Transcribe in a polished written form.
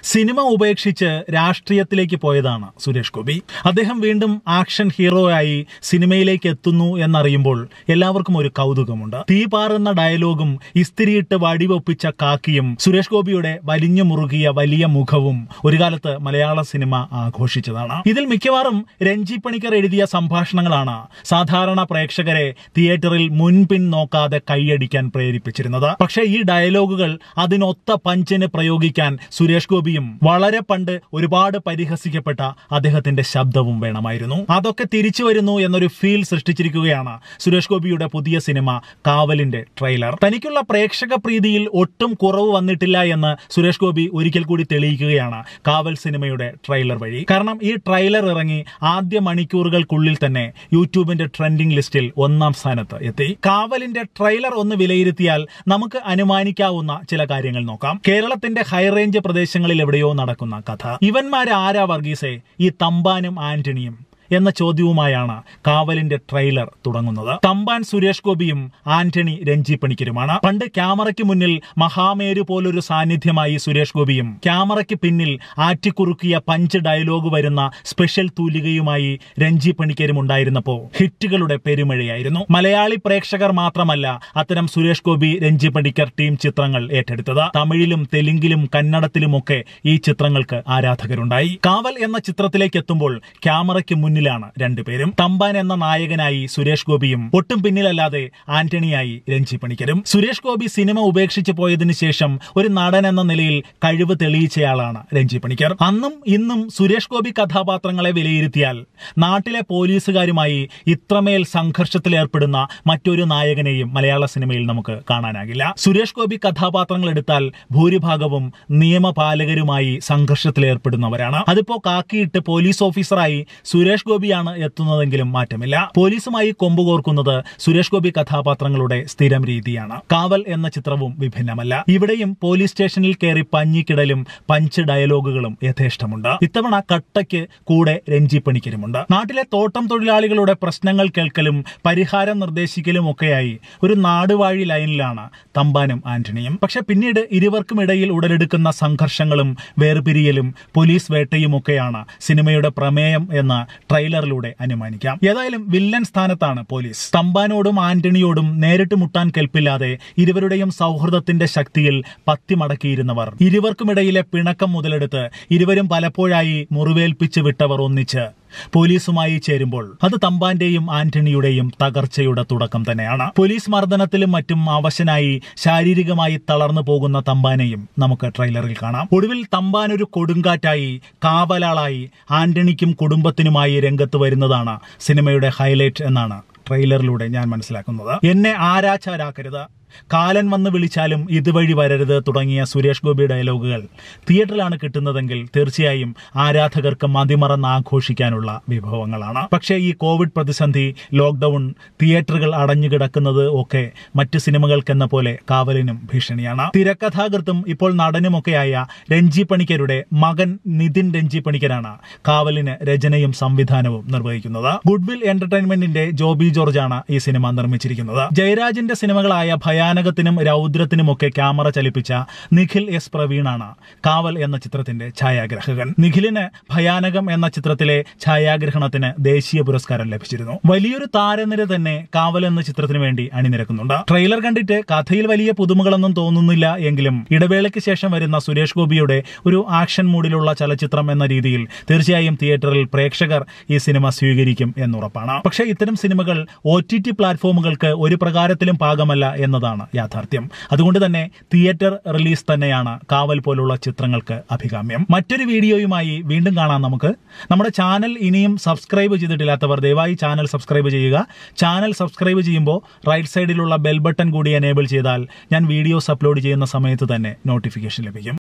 Cinema ഉപേക്ഷിച്ച് രാഷ്ട്രീയത്തിലേക്ക് പോയതാണ് സുരേഷ് ഗോപി. അദ്ദേഹം വീണ്ടും ആക്ഷൻ ഹീറോയായി സിനിമയിലേക്ക് എത്തുന്നു എന്നറിയുമ്പോൾ എല്ലാവർക്കും ഒരു കൗതുകമുണ്ട്. തീ പാറുന്ന ഡയലോഗും ഇസ്തിരിയിട്ട് വടിവൊപ്പിച്ച കാക്കിയും സുരേഷ് ഗോപിയുടെ വലിഞ്ഞു മുറുകിയ വലിയ മുഖവും ഒരു കാലത്ത് മലയാള സിനിമ ആഘോഷിച്ചതാണ്. ഇതിൽ മിക്കവാറും രഞ്ജി പണിക്കർ എഴുതിയ സംഭാഷണങ്ങളാണ് സാധാരണ പ്രേക്ഷകരെ തിയേറ്ററിൽ മുൻപിൻ നോക്കാതെ കൈയടിക്കാൻ പ്രേരിപ്പിച്ചിരുന്നത്. പക്ഷേ ഈ ഡയലോഗുകൾ അതിനൊത്ത പഞ്ചിന് പ്രയോഗിക്കാൻ സുരേഷ് ഗോപിയും വളരെ പണ്ട് ഒരുപാട് പരിഹസിക്കപ്പെട്ട അദ്ദേഹത്തിന്റെ ശബ്ദവും വേണമായിരുന്നു. അതൊക്കെ തിരിച്ചു വരുന്നു എന്നൊരു ഫീൽ സൃഷ്ടിച്ചിരിക്കുകയാണ് സുരേഷ് ഗോപിയുടെ പുതിയ സിനിമ കാവലിന്റെ ട്രെയിലർ. തനിക്കുള്ള പ്രേക്ഷക പ്രീതിയിൽ ഒട്ടും കുറവ് വന്നിട്ടില്ല എന്ന് സുരേഷ് ഗോപി ഒരിക്കൽ കൂടി തെളിയിക്കുകയാണ് കാവൽ സിനിമയുടെ ട്രെയിലർ വഴി. കാരണം ഈ ട്രെയിലർ ഇറങ്ങി ആദ്യ മണിക്കൂറുകൾക്കുള്ളിൽ തന്നെ യൂട്യൂബിന്റെ ട്രെൻഡിംഗ് ലിസ്റ്റിൽ 1ാം സ്ഥാനത്ത് എത്തി. കാവലിന്റെ ട്രെയിലർ ഒന്ന് വിലയിരുത്തിയാൽ നമുക്ക് അനുമാനിക്കാവുന്ന ചില കാര്യങ്ങൾ നോക്കാം. കേരളത്തിന്റെ ഹൈറേഞ്ച് പ്രദേശങ്ങളിൽ എവിടെയോ നടക്കുന്ന കഥ. ഇവന്മാരാരാ വർഗീസേ, ഈ തമ്പാനും ആന്റണിയും എന്ന ചോദ്യവുമായാണ് കാവലിന്റെ ട്രെയിലർ തുടങ്ങുന്നത്. തമ്പാൻ സുരേഷ് ഗോപിയും ആന്റണി രഞ്ജി പണിക്കരുമാണ്. പണ്ട് ക്യാമറയ്ക്ക് മുന്നിൽ മഹാമേരു പോലൊരു സാന്നിധ്യമായി സുരേഷ് ഗോപിയും ക്യാമറയ്ക്ക് പിന്നിൽ ആറ്റിക്കുറുക്കിയ പഞ്ച് ഡയലോഗ് വരുന്ന സ്പെഷ്യൽ തൂലികയുമായി രഞ്ജി പണിക്കരും ഉണ്ടായിരുന്നപ്പോ ഹിറ്റുകളുടെ പെരുമഴയായിരുന്നു. മലയാളി പ്രേക്ഷകർ മാത്രമല്ല അത്തരം സുരേഷ് ഗോപി രഞ്ജി പണിക്കർ ടീം ചിത്രങ്ങൾ ഏറ്റെടുത്തത്. തമിഴിലും തെലുങ്കിലും കന്നഡത്തിലുമൊക്കെ ഈ ചിത്രങ്ങൾക്ക് ആരാധകരുണ്ടായി. കാവൽ എന്ന ചിത്രത്തിലേക്ക് എത്തുമ്പോൾ ക്യാമറയ്ക്ക് മുന്നിലാണ് രണ്ടുപേരും. തമ്പാൻ എന്ന നായകനായി സുരേഷ് ഗോപിയും ഒട്ടും പിന്നിലല്ലാതെ ആന്റണിയായി രഞ്ജി പണിക്കരും. സുരേഷ് ഗോപി സിനിമ ഉപേക്ഷിച്ചു പോയതിനു ശേഷം ഒരു നടൻ എന്ന നിലയിൽ കഴിവ് തെളിയിച്ചയാളാണ് രഞ്ജി പണിക്കർ. അന്നും ഇന്നും സുരേഷ് ഗോപി കഥാപാത്രങ്ങളെ വിലയിരുത്തിയാൽ നാട്ടിലെ പോലീസുകാരുമായി ഇത്രമേൽ സംഘർഷത്തിലേർപ്പെടുന്ന മറ്റൊരു നായകനെയും മലയാള സിനിമയിൽ നമുക്ക് കാണാനാകില്ല. സുരേഷ് ഗോപി കഥാപാത്രങ്ങൾ എടുത്താൽ ഭൂരിഭാഗവും നിയമപാലകരുമായി സംഘർഷത്തിലേർപ്പെടുന്നവരാണ്. അതിപ്പോ കാക്കിയിട്ട് പോലീസ് ഓഫീസറായി സുരേഷ് ഗോപിയാണ് എത്തുന്നതെങ്കിലും മാറ്റമില്ല. പോലീസുമായി കൊമ്പുകോർക്കുന്നത് സുരേഷ് ഗോപി കഥാപാത്രങ്ങളുടെ സ്ഥിരം രീതിയാണ്. കാവൽ എന്ന ചിത്രവും വിഭിന്നമല്ല. ഇവിടെയും പോലീസ് സ്റ്റേഷനിൽ കയറി പഞ്ഞിക്കിടലും പഞ്ച് ഡയലോഗുകളും യഥേഷ്ടമുണ്ട്. ഇത്തവണ കട്ടയ്ക്ക് കൂടെ രഞ്ജി പണിക്കരുമുണ്ട്. നാട്ടിലെ തോട്ടം തൊഴിലാളികളുടെ പ്രശ്നങ്ങൾ കേൾക്കലും പരിഹാരം നിർദ്ദേശിക്കലും ഒക്കെയായി ഒരു നാടുവാഴി ലൈനിലാണ് തമ്പാനും ആന്റണിയും. പക്ഷെ പിന്നീട് ഇരുവർക്കുമിടയിൽ ഉടലെടുക്കുന്ന സംഘർഷങ്ങളും വേർപിരിയലും പോലീസ് വേട്ടയുമൊക്കെയാണ് സിനിമയുടെ പ്രമേയം എന്ന ട്രെയിലറിലൂടെ അനുമാനിക്കാം. ഏതായാലും വില്ലൻ സ്ഥാനത്താണ് പോലീസ്. തമ്പാനോടും ആന്റണിയോടും നേരിട്ട് മുട്ടാൻ കെൽപ്പില്ലാതെ ഇരുവരുടെയും സൗഹൃദത്തിന്റെ ശക്തിയിൽ പത്തി മടക്കിയിരുന്നവർ, ഇരുവർക്കുമിടയിലെ പിണക്കം മുതലെടുത്ത് ഇരുവരും പലപ്പോഴായി മുറിവേൽപ്പിച്ച് വിട്ടവർ ഒന്നിച്ച് പോലീസുമായി ചേരുമ്പോൾ അത് തമ്പാന്റെയും ആന്റണിയുടെയും തകർച്ചയുടെ തുടക്കം തന്നെയാണ്. പോലീസ് മർദ്ദനത്തിലും മറ്റും അവശനായി ശാരീരികമായി തളർന്നു പോകുന്ന തമ്പാനെയും നമുക്ക് ട്രെയിലറിൽ കാണാം. ഒടുവിൽ തമ്പാൻ ഒരു കൊടുങ്കാറ്റായി കാവലാളായി ആന്റണിക്കും കുടുംബത്തിനുമായി രംഗത്ത് വരുന്നതാണ് സിനിമയുടെ ഹൈലൈറ്റ് എന്നാണ് ട്രെയിലറിലൂടെ ഞാൻ മനസ്സിലാക്കുന്നത്. എന്നെ ആരാച്ചാരാക്കരുത്, കാലൻ വന്ന് വിളിച്ചാലും ഇതുവഴി വരരുത് തുടങ്ങിയ സുരേഷ് ഗോപി ഡയലോഗുകൾ തിയേറ്ററിലാണ് കിട്ടുന്നതെങ്കിൽ തീർച്ചയായും ആരാധകർക്ക് മതിമറന്ന് ആഘോഷിക്കാനുള്ള വിഭവങ്ങളാണ്. പക്ഷേ ഈ കോവിഡ് പ്രതിസന്ധി, ലോക്ക്ഡൌൺ, തിയേറ്ററുകൾ അടഞ്ഞുകിടക്കുന്നത് ഒക്കെ മറ്റ് സിനിമകൾക്കെന്ന പോലെ കാവലിനും ഭീഷണിയാണ്. തിരക്കഥാകൃത്തും ഇപ്പോൾ നടനുമൊക്കെയായ രഞ്ജി പണിക്കരുടെ മകൻ നിതിൻ രഞ്ജി പണിക്കരാണ് കാവലിന് രചനയും സംവിധാനവും നിർവഹിക്കുന്നത്. ഗുഡ്വിൽ എന്റർടൈൻമെന്റിന്റെ ജോബി ജോർജാണ് ഈ സിനിമ നിർമ്മിച്ചിരിക്കുന്നത്. ജയരാജിന്റെ സിനിമകളായ ഭയാനകത്തിനും രൗദ്രത്തിനുമൊക്കെ ക്യാമറ ചലിപ്പിച്ച നിഖിൽ എസ് പ്രവീണാണ് കാവൽ എന്ന ചിത്രത്തിന്റെ ഛായാഗ്രാഹകൻ. നിഖിലിന് ഭയാനകം എന്ന ചിത്രത്തിലെ ഛായാഗ്രഹണത്തിന് ദേശീയ പുരസ്കാരം ലഭിച്ചിരുന്നു. വലിയൊരു താരനിര തന്നെ കാവൽ എന്ന ചിത്രത്തിന് വേണ്ടി അണിനിരക്കുന്നുണ്ട്. ട്രെയിലർ കണ്ടിട്ട് കഥയിൽ വലിയ പുതുമകളൊന്നും തോന്നുന്നില്ല എങ്കിലും ഇടവേളയ്ക്ക് ശേഷം വരുന്ന സുരേഷ് ഗോപിയുടെ ഒരു ആക്ഷൻ മൂഡിലുള്ള ചലച്ചിത്രം എന്ന രീതിയിൽ തീർച്ചയായും തിയേറ്ററിൽ പ്രേക്ഷകർ ഈ സിനിമ സ്വീകരിക്കും എന്നുറപ്പാണ്. പക്ഷേ ഇത്തരം സിനിമകൾ OTT പ്ലാറ്റ്ഫോമുകൾക്ക് ഒരു പ്രകാരത്തിലും പാകമല്ല എന്നതാണ് യാഥാർത്ഥ്യം. അതുകൊണ്ട് തന്നെ തിയേറ്റർ റിലീസ് തന്നെയാണ് കാവൽ പോലുള്ള ചിത്രങ്ങൾക്ക് അഭികാമ്യം. മറ്റൊരു വീഡിയോയുമായി വീണ്ടും കാണാം. നമുക്ക് നമ്മുടെ ചാനൽ ഇനിയും സബ്സ്ക്രൈബ് ചെയ്തിട്ടില്ലാത്തവർ ദയവായി ചാനൽ സബ്സ്ക്രൈബ് ചെയ്യുക. ചാനൽ സബ്സ്ക്രൈബ് ചെയ്യുമ്പോൾ റൈറ്റ് സൈഡിലുള്ള ബെൽ ബട്ടൺ കൂടി എനേബിൾ ചെയ്താൽ ഞാൻ വീഡിയോസ് അപ്ലോഡ് ചെയ്യുന്ന സമയത്ത് തന്നെ നോട്ടിഫിക്കേഷൻ ലഭിക്കും.